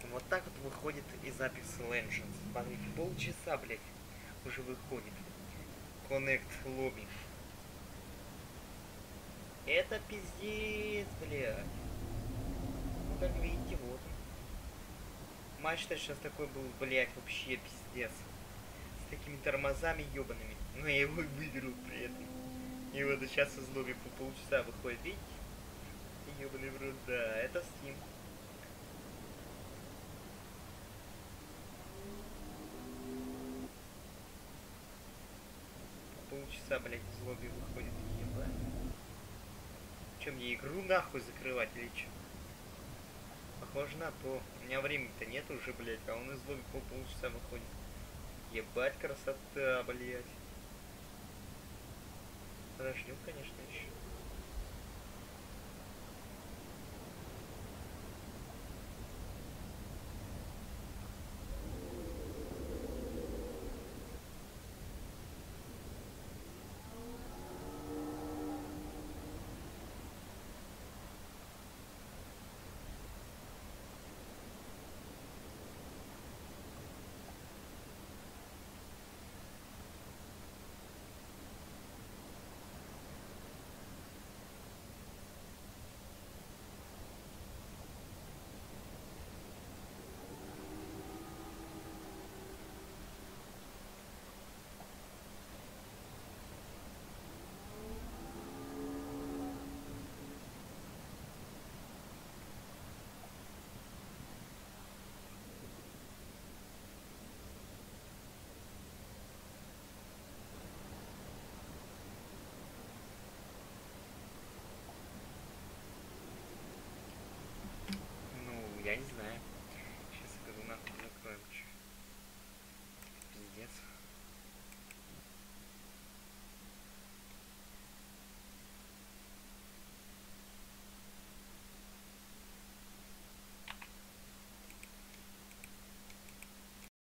Вот так вот выходит из Apex Legends. Смотрите, полчаса, блядь, уже выходит. Connect лобби. Это пиздец, блядь. Ну, как видите, вот он. Матч-то сейчас такой был, блядь, вообще пиздец. С такими тормозами ебаными. Но я его выиграл при этом. И вот сейчас из лобби по полчаса выходит, видите? Ебаный в рот, да, это Steam. По полчаса, блядь, из лобби выходит, ебать. Че, мне игру нахуй закрывать или че? Похоже на то. У меня времени-то нет уже, блядь, а он из лобби по полчаса выходит. Ебать, красота, блядь. Подождем, конечно, еще.